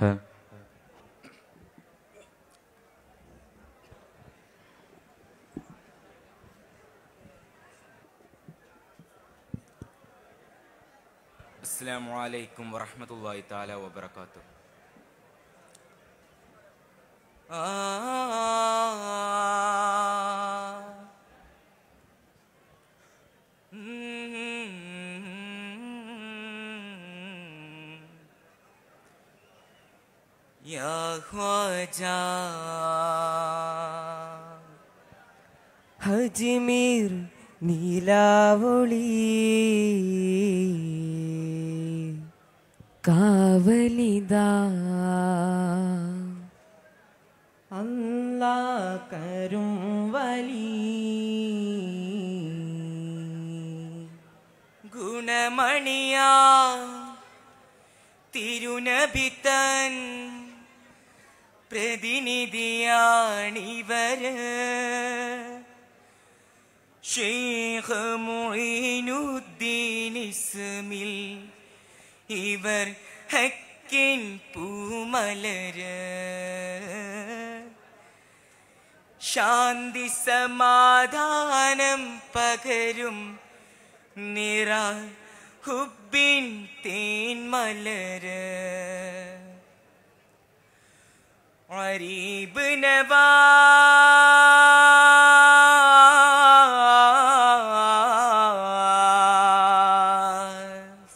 അസ്സലാമു അലൈക്കും വറഹ്മത്തുള്ളാഹി തആല വബറകാതുഹു. യാ ഖ്വാജാ അജ്മീർ നീലാവൊളി കാവലിദാ അല്ലാ കരും വലി ഗുണമണിയാ തിരുനബിതൻ പ്രതിനിധിയാണിവര് ശൈഖ് മുഈനുദ്ദീൻ ഇസ്മിൽ ഇവർ ഹക്കിൻ പൂമലര് ശാന്തി സമാധാനം പകരും നിറ ഹുബ്ബിൻ തേൻമലര് അരീബ് നവാസ്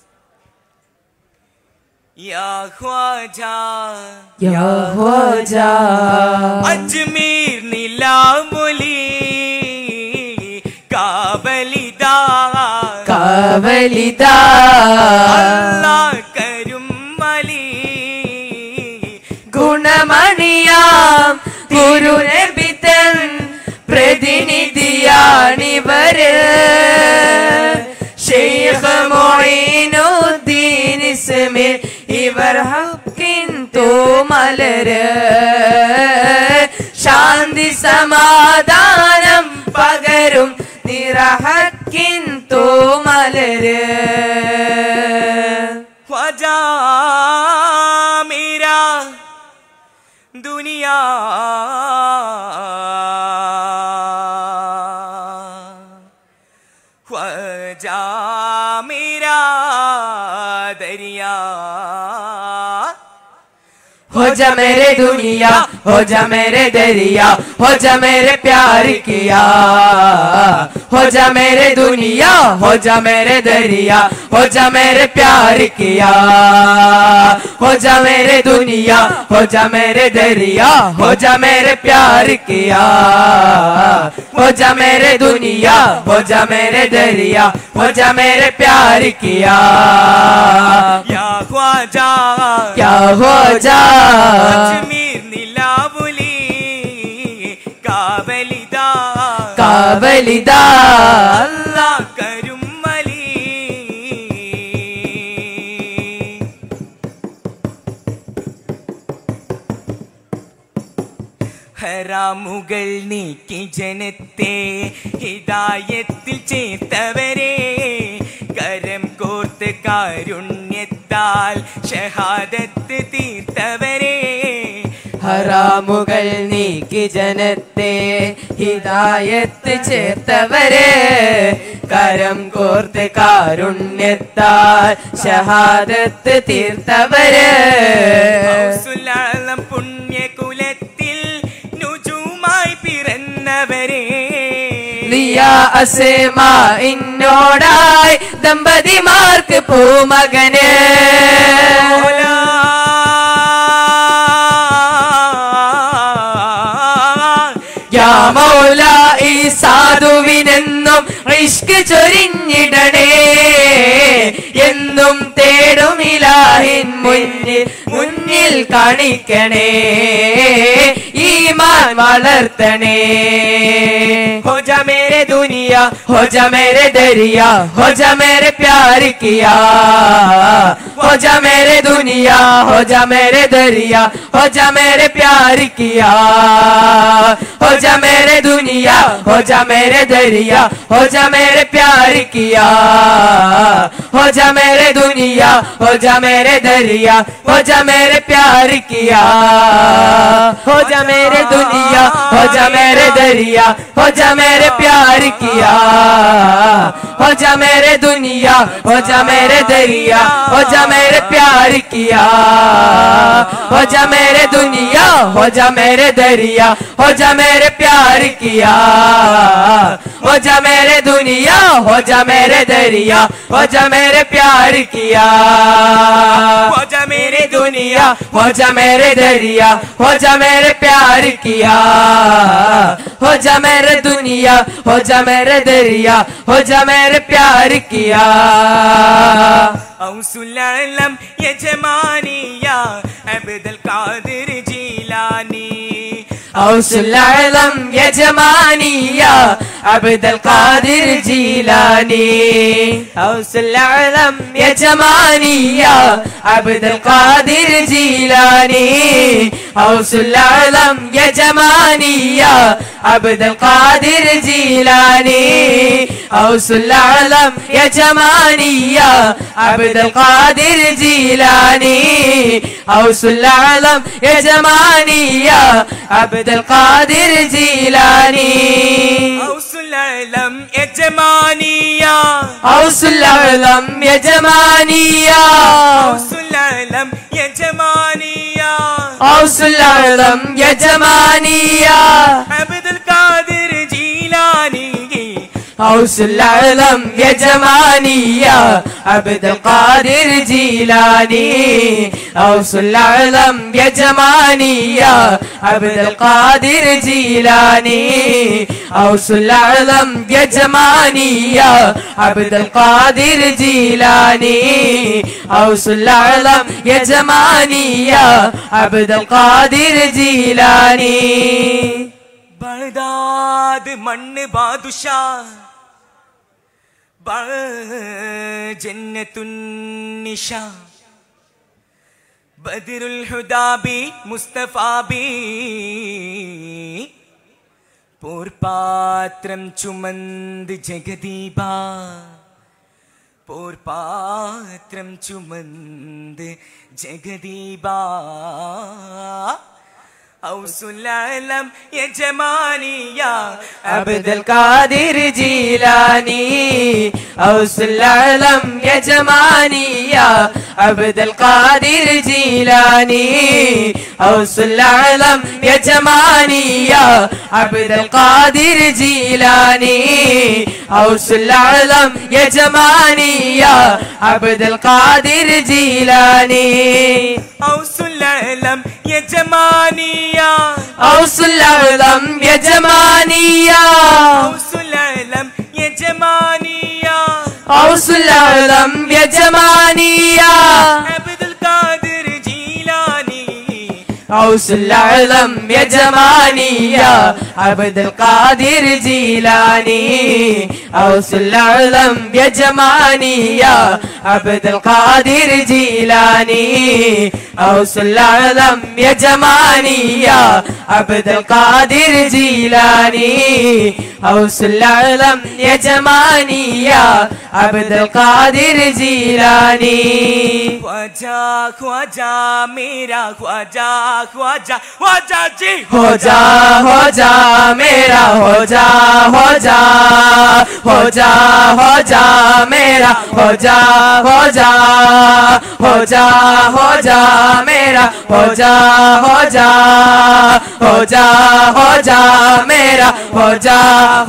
യാ ഖ്വാജാ യാ ഖ്വാജാ അജ്മീർ നിലാവുലി കാവലിദാ കാവലിദാ അല്ലാഹ് കരും വലി ഗുണമണിയാം തിരുനബിതൻ പ്രതിനിധിയാണിവര് ശൈഖ് മുഈനുദ്ദീൻ ഇസ്മിൽ ഇവർ ഹക്കിൻ തൂമലര് ശാന്തി സമാധാനം പകരും നിറഹക്കിൻ തൂമലര് ഖ്വാജാ മേരാ ദുനിയാ ഖ്വാജാ മേരാ ദരിയാ हो जा मेरे दुनिया हो जा मेरे दरिया हो जा मेरे प्यार किया हो जा मेरे दुनिया हो जा मेरे दरिया हो जा मेरे प्यार किया हो जा मेरे दुनिया हो जा मेरे दरिया हो जा मेरे प्यार किया हो जा मेरे दुनिया हो जा मेरे दरिया हो जा मेरे प्यार किया യാ ഖ്വാജാ क्या हो जा അജ്മീർ നിലാവുലി കാവലിദാ കാവലിദാ അല്ലാഹ് കരും വലി ഹറാമുകൾ നീക്കി ജനത്തെ ഹിദായത്തിൽ ചേർത്തവരെ കരം കോർത്ത് കാരുണ്യത്താൽ ഷഹാദത്ത് തീർത്തവരെ ഹറാമുകൾ നീക്കി ജനത്തെ ഹിദായത്ത് ചേർത്തവരെ കരം കോർത്ത് കാരുണ്യത്താൽ ഷഹാദത്ത് തീർത്തവരെ ഔസുലാളം പുണ്യകുലത്തിൽ നുജുമായി പിറന്നവരെ ലിയാ അസേമാ ഇന്നോടായി ദമ്പതിമാർക്ക് പൂമകന് യാ മൗല ഈ സാധുവിനെന്നും ഇഷ്ക് ചൊരിഞ്ഞിടണേ എന്നും തേടും ഇലാഹിൻ മുന്നിൽ കാണിക്കണേ ഈമാൻ വളർത്തണേ हो जा मेरे दुनिया हो जा मेरे दरिया हो जा मेरे प्यार किया हो जा मेरे दुनिया हो जा मेरे दरिया हो जा मेरे प्यार किया हो जा मेरे दुनिया हो जा मेरे दरिया हो जा मेरे प्यार किया हो जा मेरे दुनिया हो जा मेरे दरिया हो जा मेरे प्यार किया हो जा मेरे दुनिया हो जा मेरे दरिया हो जा मेरे प्यार किया हो जा मेरे दुनिया हो जा मेरे दरिया हो जा मेरे प्यार किया हो जा मेरे दुनिया हो जा मेरे दरिया हो जा मेरे प्यार किया हो जा मेरे दुनिया हो जा मेरे दरिया हो जा मेरे प्यार किया हो जा मेरे दुनिया हो जा मेरे दरिया हो जा मेरे प्यार किया हो जा मेरे दुनिया हो जा मेरे दरिया हो जा मेरे प्यार किया औसुल आलम यजमानी या अब्दुल कादिर जीलानी औसुल आलम यजमानी या अब्दुल कादिर जीलानी औसुल आलम यजमानी या अब्दुल कादिर जीलानी औसुल आलम यजमानी या अब्दुल कादिर जीलानी औसुल आलम यजमानी या अब्दुल कादिर जीलानी औसुल आलम यजमानी या अब्दुल कादिर जीलानी औसुल आलम यजमानी या औसुल आलम यजमानी या औसुल आलम यजमानी या औसुल आलम यजमानी या अब्दुल कादिर जीलानी औसुल आलम यजमानी या अब्दुल कादिर जीलानी औसुल आलम यजमानी या अब्दुल कादिर जीलानी औसुल आलम यजमानी या अब्दुल कादिर जीलानी औसुल आलम यजमानी या अब्दुल कादिर जीलानी बगदाद मन्न बादुशा जन्नतुन्निशा बदरुल हुदा भी मुस्तफा भी पोर्पात्रम चुमंद जगदीबा पोर्पात्रम चुमंद जगदीबा औसुल आलम यजमानी या अब्दुल कादिर जीलानी औसुल आलम यजमानी या अब्दुल कादिर जीलानी औसुल आलम यजमानी या अब्दुल कादिर जीलानी औसुल आलम यजमानी या अब्दुल कादिर जीलानी औसुल आलम यजमानी या औसुल आलम यजमानी या औसुल आलम यजमानी या औसुल आलम यजमानी या अब्दुल कादिर जीलानी औसुल आलम यजमानी या अब्दुल कादिर जीलानी औसुल आलम यजमानी या अब्दुल कादिर जीलानी औसुल आलम यजमानी या अब्दुल कादिर जीलानी औसुल आलम यजमानी या अब्दुल कादिर जीलानी ख्वाजा ख्वाजा मेरा ख्वाजा ख्वाजा ख्वाजा जी हो जा मेरा हो जा मेरा हो जा मेरा हो जा मेरा हो जा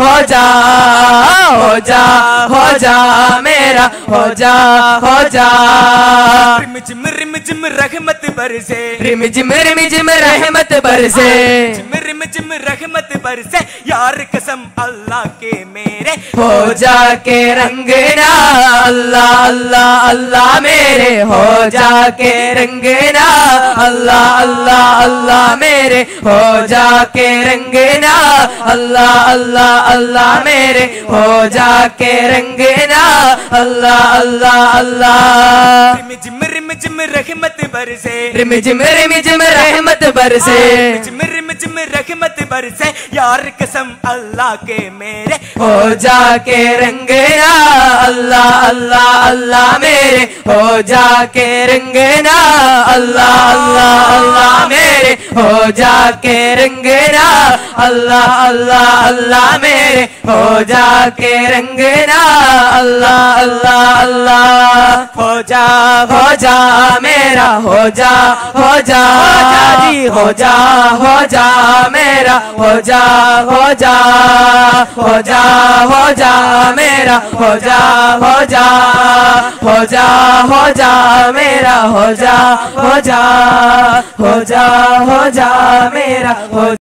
मेरा हो जा रिम जिम रहमत बरसे रिम जिम रहमत बरसे रिम जिम रहमत बरसे यार कसम अल्लाह के मेरे हो जाके रंगना अल्लाह अल्लाह अल्लाह मेरे हो जाके रंगना अल्लाह अल्लाह अल्लाह मेरे हो जाके रंगना अल्लाह अल्लाह अल्लाह मेरे हो जाके रंगना अल्लाह अल्लाह अल्लाह रिम जिम रहमत बरसे रिम जिम रहमत बरसे रिम जिम रहमत बरसे यार कसम अल्लाह के मेरे हो जाके रंगना अल्लाह अल्लाह अल्लाह अल्लाह मेरे हो जाके रंगना अल्लाह अल्लाह अल्लाह मेरे हो जाके रंगना अल्लाह अल्लाह अल्लाह मेरे हो जाके रंगना अल्लाह अल्लाह अल्लाह हो जा मेरा हो जा जी हो जा मेरा हो जा मेरा हो जा मेरा हो जा मेरा हो